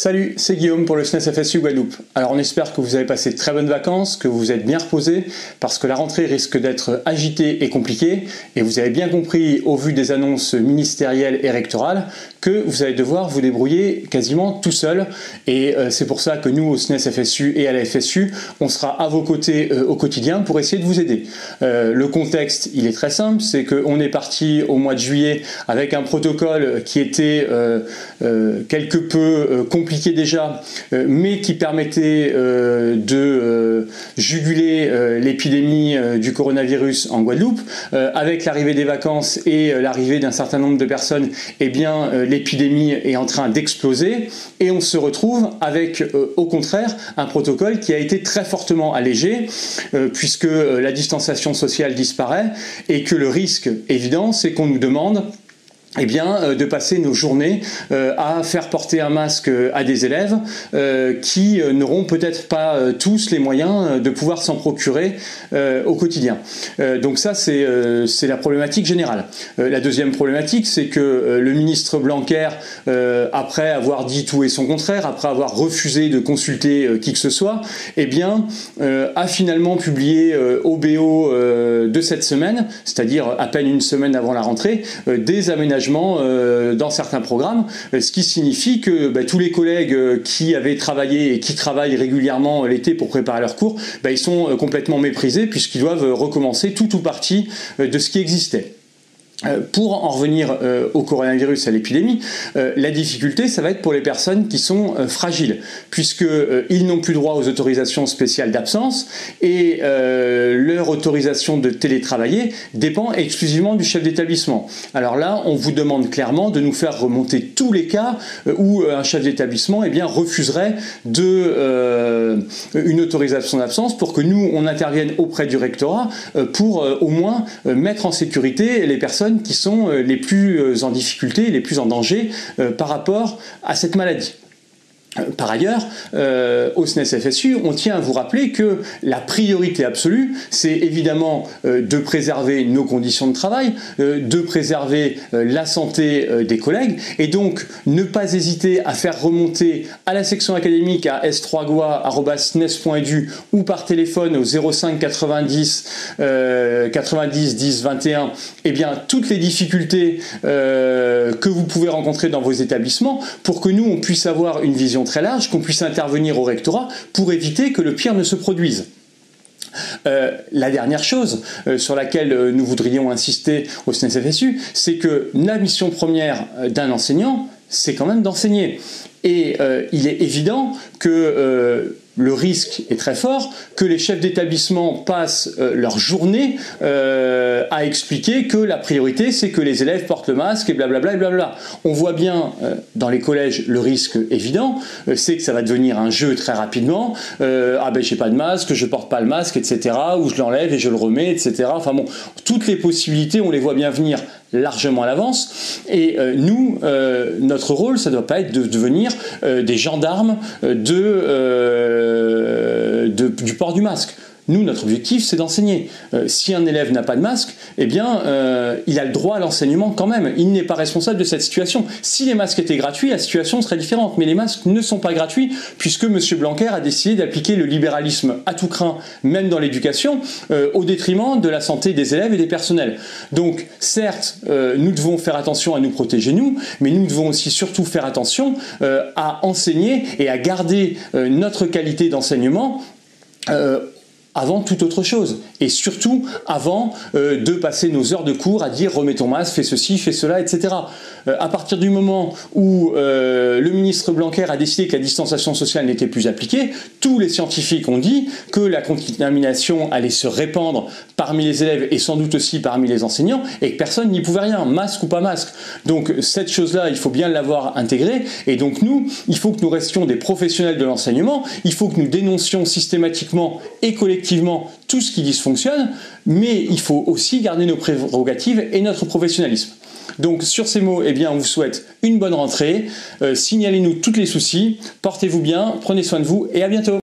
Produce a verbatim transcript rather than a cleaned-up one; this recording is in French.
Salut, c'est Guillaume pour le S N E S F S U Guadeloupe. Alors on espère que vous avez passé de très bonnes vacances, que vous vous êtes bien reposés, parce que la rentrée risque d'être agitée et compliquée, et vous avez bien compris au vu des annonces ministérielles et rectorales que vous allez devoir vous débrouiller quasiment tout seul, et euh, c'est pour ça que nous au S N E S F S U et à la F S U, on sera à vos côtés euh, au quotidien pour essayer de vous aider. Euh, le contexte, il est très simple, c'est qu'on est parti au mois de juillet avec un protocole qui était euh, euh, quelque peu euh, compliqué compliqué déjà, euh, mais qui permettait euh, de euh, juguler euh, l'épidémie euh, du coronavirus en Guadeloupe. Euh, avec l'arrivée des vacances et euh, l'arrivée d'un certain nombre de personnes, eh bien euh, l'épidémie est en train d'exploser et on se retrouve avec euh, au contraire un protocole qui a été très fortement allégé euh, puisque euh, la distanciation sociale disparaît et que le risque évident, c'est qu'on nous demande eh bien, euh, de passer nos journées euh, à faire porter un masque à des élèves euh, qui euh, n'auront peut-être pas euh, tous les moyens euh, de pouvoir s'en procurer euh, au quotidien. Euh, donc ça, c'est euh, c'est la problématique générale. Euh, la deuxième problématique, c'est que euh, le ministre Blanquer, euh, après avoir dit tout et son contraire, après avoir refusé de consulter euh, qui que ce soit, eh bien, euh, a finalement publié euh, au B O euh, de cette semaine, c'est-à-dire à peine une semaine avant la rentrée, euh, des aménagements dans certains programmes, ce qui signifie que bah, tous les collègues qui avaient travaillé et qui travaillent régulièrement l'été pour préparer leurs cours, bah, ils sont complètement méprisés puisqu'ils doivent recommencer tout ou partie de ce qui existait. Pour en revenir euh, au coronavirus, à l'épidémie, euh, la difficulté, ça va être pour les personnes qui sont euh, fragiles, puisqu'ils euh, n'ont plus droit aux autorisations spéciales d'absence et euh, leur autorisation de télétravailler dépend exclusivement du chef d'établissement. Alors là, on vous demande clairement de nous faire remonter tous les cas euh, où euh, un chef d'établissement eh bien, refuserait de, euh, une autorisation d'absence pour que nous, on intervienne auprès du rectorat euh, pour euh, au moins euh, mettre en sécurité les personnes qui sont les plus en difficulté, les plus en danger euh, par rapport à cette maladie. Par ailleurs, euh, au S N E S F S U, on tient à vous rappeler que la priorité absolue, c'est évidemment euh, de préserver nos conditions de travail, euh, de préserver euh, la santé euh, des collègues, et donc ne pas hésiter à faire remonter à la section académique à s trois goa arobase s n e s point e d u ou par téléphone au zéro cinq quatre-vingt-dix euh, quatre-vingt-dix dix vingt et un, eh bien toutes les difficultés euh, que vous pouvez rencontrer dans vos établissements pour que nous on puisse avoir une vision très large, qu'on puisse intervenir au rectorat pour éviter que le pire ne se produise. Euh, la dernière chose euh, sur laquelle euh, nous voudrions insister au S N E S F S U, c'est que la mission première d'un enseignant, c'est quand même d'enseigner. Et euh, il est évident que euh, le risque est très fort que les chefs d'établissement passent euh, leur journée euh, à expliquer que la priorité c'est que les élèves portent le masque et blablabla et blablabla. On voit bien euh, dans les collèges le risque évident, euh, c'est que ça va devenir un jeu très rapidement. Euh, ah ben j'ai pas de masque, je porte pas le masque, et cetera. Ou je l'enlève et je le remets, et cetera. Enfin bon, toutes les possibilités, on les voit bien venir largement à l'avance. Et euh, nous, euh, notre rôle, ça ne doit pas être de devenir euh, des gendarmes de euh, De, du port du masque. Nous, notre objectif, c'est d'enseigner. Euh, si un élève n'a pas de masque, eh bien, euh, il a le droit à l'enseignement quand même. Il n'est pas responsable de cette situation. Si les masques étaient gratuits, la situation serait différente. Mais les masques ne sont pas gratuits puisque M. Blanquer a décidé d'appliquer le libéralisme à tout crin, même dans l'éducation, euh, au détriment de la santé des élèves et des personnels. Donc, certes, euh, nous devons faire attention à nous protéger nous, mais nous devons aussi surtout faire attention euh, à enseigner et à garder euh, notre qualité d'enseignement euh, avant toute autre chose, et surtout avant euh, de passer nos heures de cours à dire remets ton masque, fais ceci, fais cela, et cetera. Euh, à partir du moment où euh, le ministre Blanquer a décidé que la distanciation sociale n'était plus appliquée, tous les scientifiques ont dit que la contamination allait se répandre parmi les élèves et sans doute aussi parmi les enseignants, et que personne n'y pouvait rien, masque ou pas masque. Donc cette chose-là, il faut bien l'avoir intégrée, et donc nous, il faut que nous restions des professionnels de l'enseignement, il faut que nous dénoncions systématiquement et collectivement tout ce qui dysfonctionne, mais il faut aussi garder nos prérogatives et notre professionnalisme. Donc sur ces mots, eh bien, on vous souhaite une bonne rentrée, euh, signalez-nous tous les soucis, portez-vous bien, prenez soin de vous et à bientôt.